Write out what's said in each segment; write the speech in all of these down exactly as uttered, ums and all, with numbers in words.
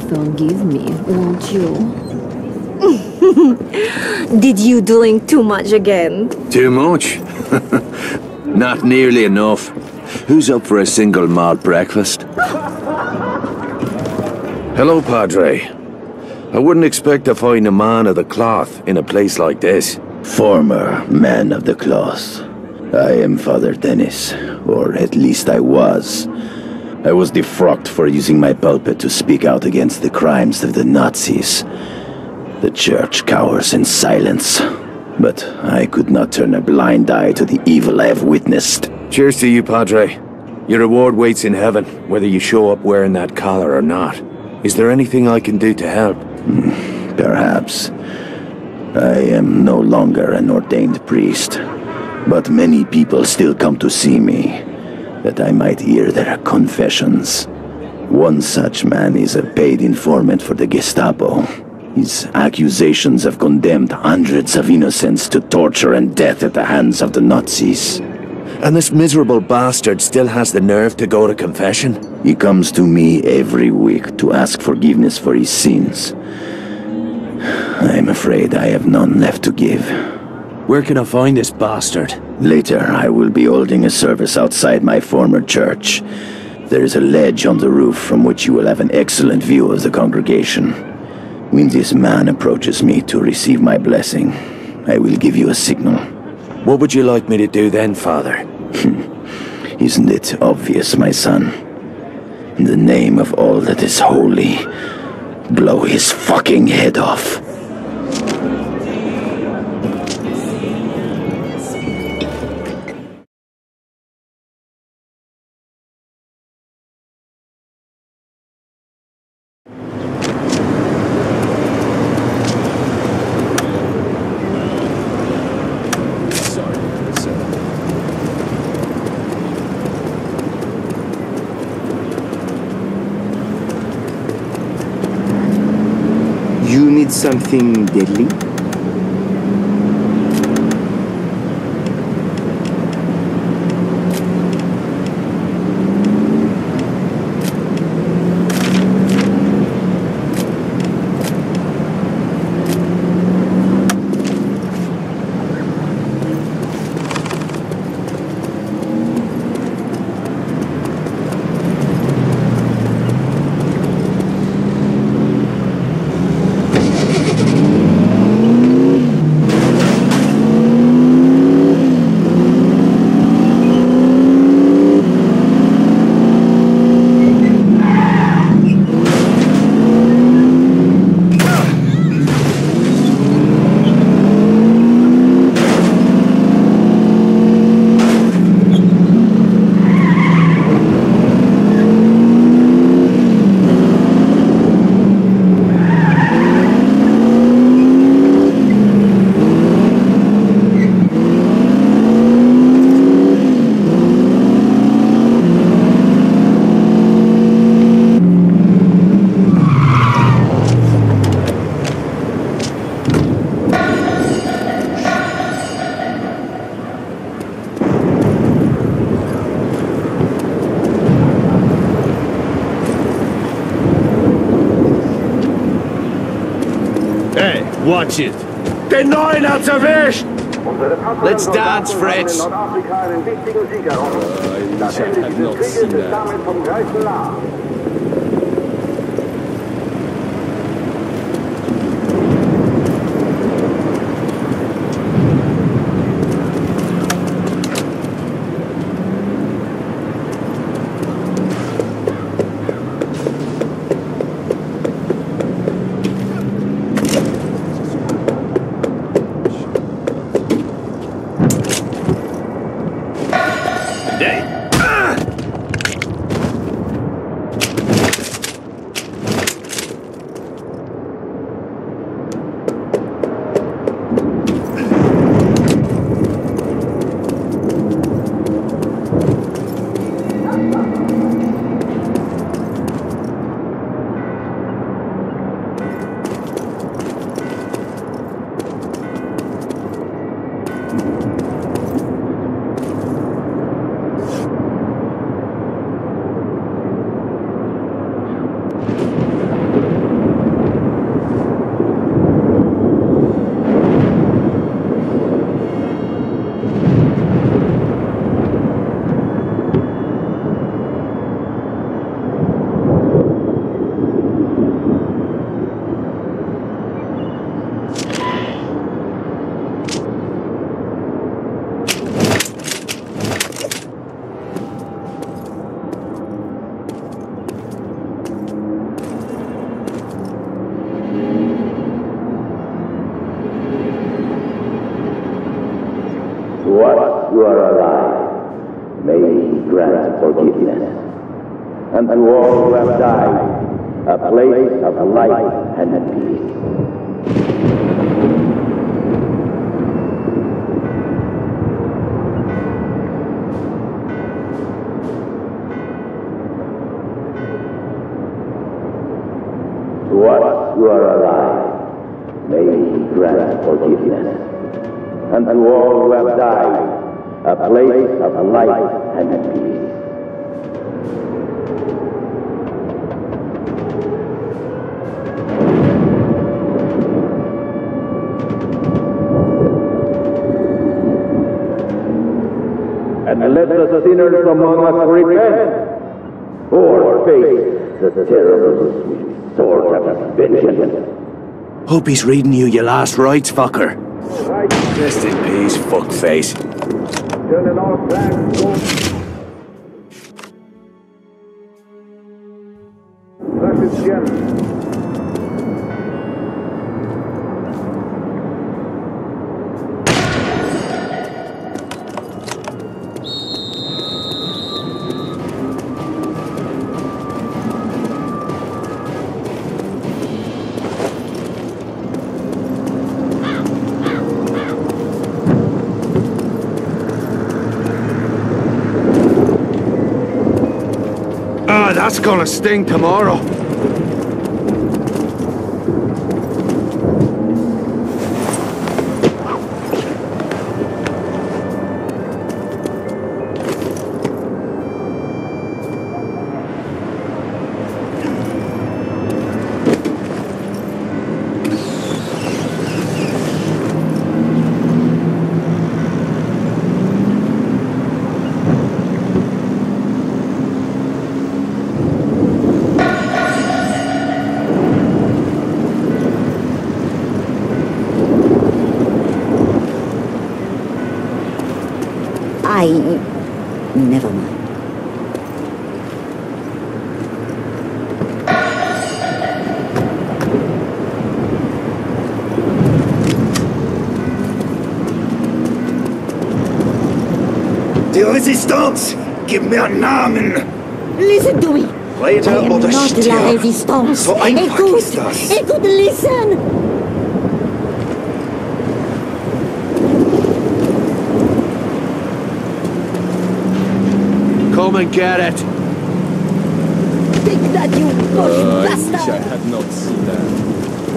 forgive me, won't you? Did you drink too much again? Too much? Not nearly enough. Who's up for a single malt breakfast? Hello, Padre. I wouldn't expect to find a man of the cloth in a place like this. Former man of the cloth. I am Father Dennis, or at least I was. I was defrocked for using my pulpit to speak out against the crimes of the Nazis. The church cowers in silence, but I could not turn a blind eye to the evil I have witnessed. Cheers to you, Padre. Your reward waits in heaven, whether you show up wearing that collar or not. Is there anything I can do to help? Hmm, perhaps. I am no longer an ordained priest, but many people still come to see me, that I might hear their confessions. One such man is a paid informant for the Gestapo. His accusations have condemned hundreds of innocents to torture and death at the hands of the Nazis. And this miserable bastard still has the nerve to go to confession? He comes to me every week to ask forgiveness for his sins. I am afraid I have none left to give. Where can I find this bastard? Later, I will be holding a service outside my former church. There is a ledge on the roof from which you will have an excellent view of the congregation. When this man approaches me to receive my blessing, I will give you a signal. What would you like me to do then, Father? Isn't it obvious, my son? In the name of all that is holy, blow his fucking head off. You need something deadly? Watch it. Den Neuen hat's erwischt! Let's dance, Fritz. Uh, I have not seen that. To us who are alive, may He grant forgiveness. And to all who have died, a place of light and peace. To us who are alive, may He grant forgiveness. And to all who have died, a place of light and peace. And let the sinners among us repent, or face the terrible sweet sword of vengeance. Hope he's reading you your last rites, fucker. Rest in peace, fuckface. Turn it off, flags, go. Precious gems. Ah, that's gonna sting tomorrow. I... never mind. Die Résistance! Gib mir einen Namen! Listen to me! Rede I am oder not stirb! la résistance! So einfach Écoute! ist das! Écoute, listen! Come and get it. Take that, you bush Uh, I wish I bastard! had not seen that.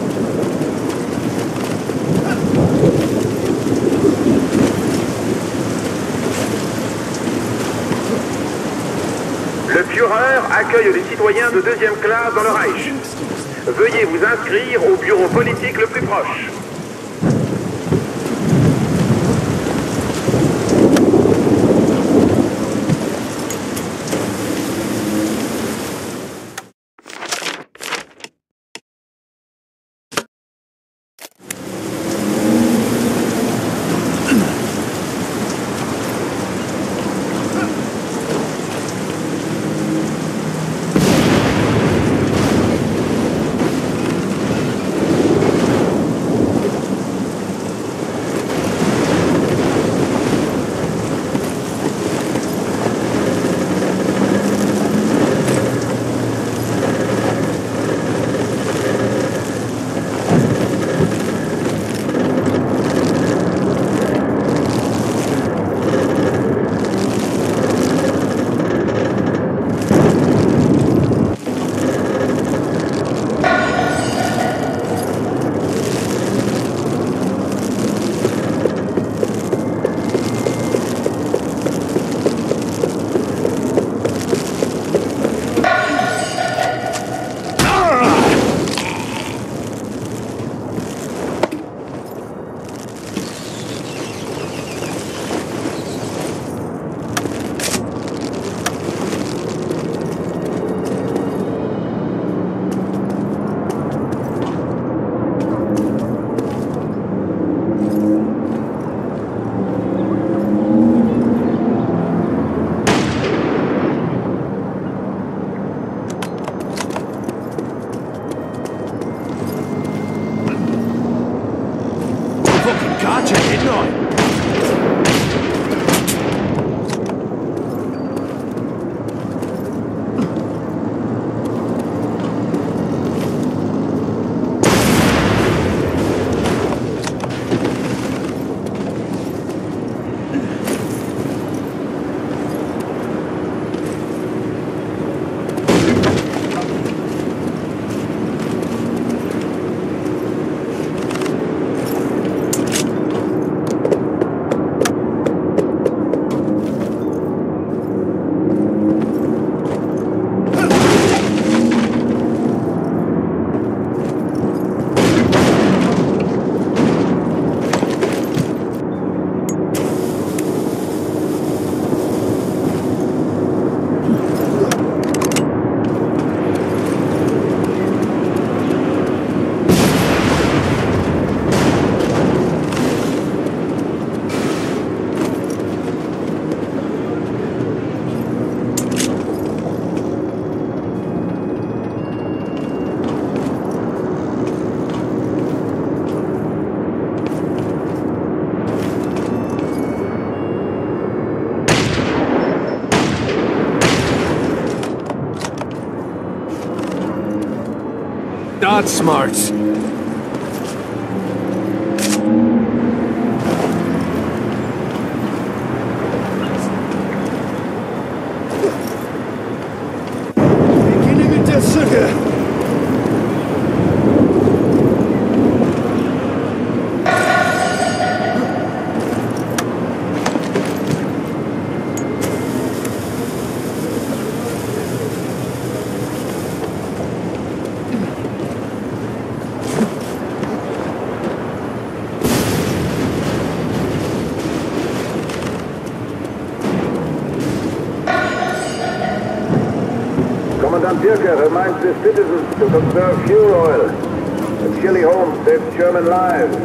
Le Führer accueille les citoyens de deuxième classe dans le Reich. Veuillez vous inscrire au bureau politique le plus proche. dodge smarts. Commandant Birker reminds the citizens to conserve fuel oil. The Shelley Holmes saved German lives.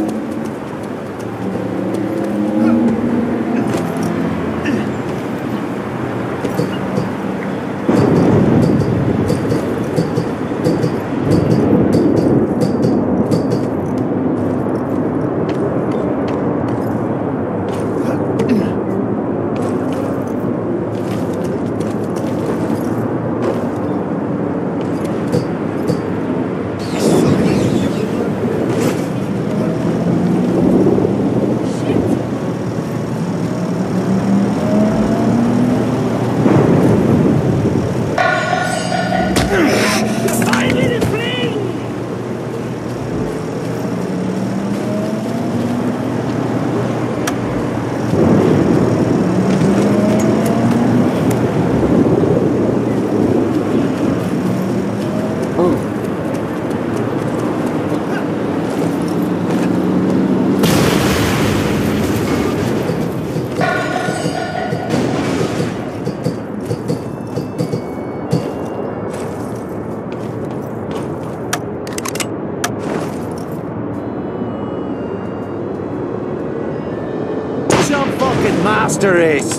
Master Ace!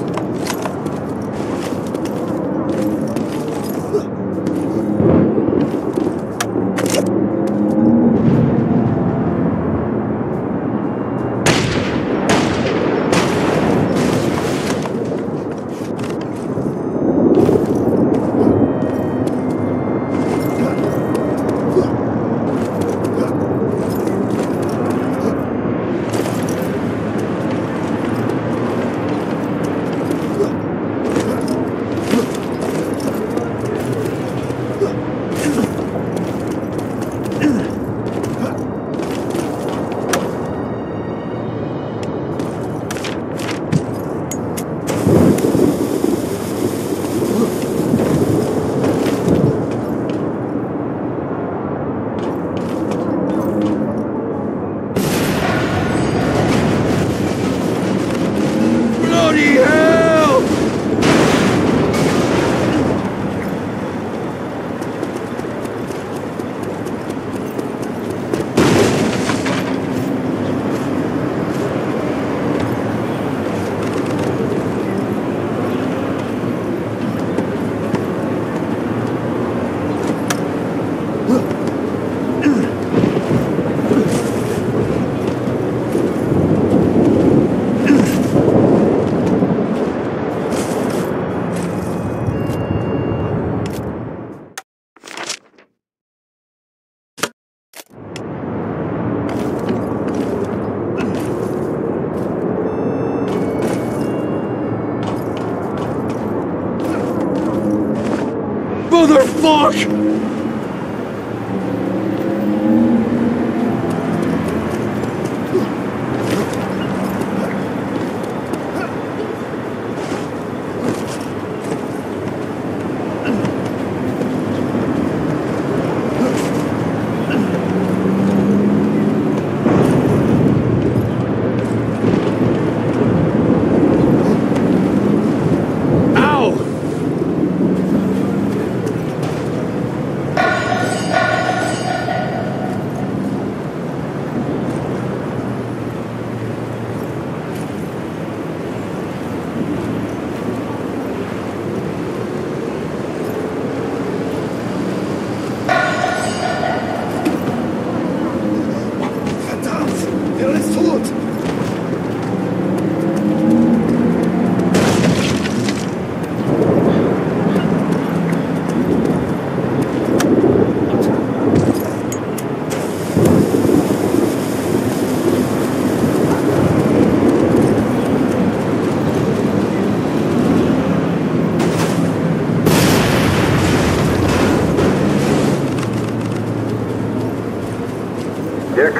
Motherfuck!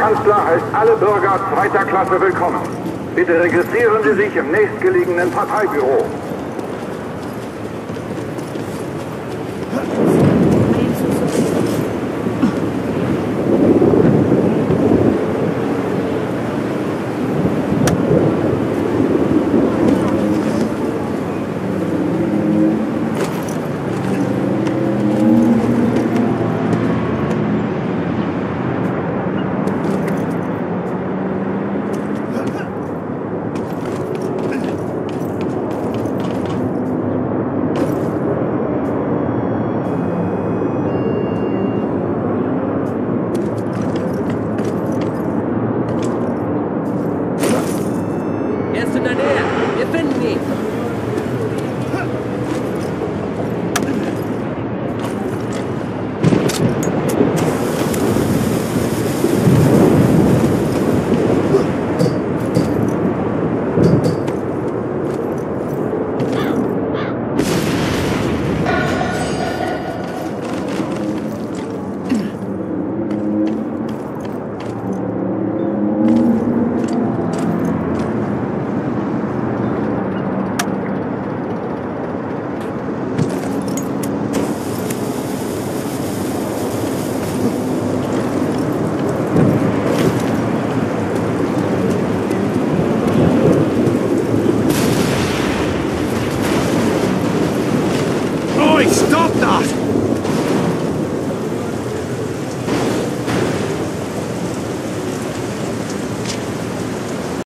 Kanzler heißt alle Bürger zweiter Klasse willkommen. Bitte registrieren Sie sich im nächstgelegenen Parteibüro. Stop that!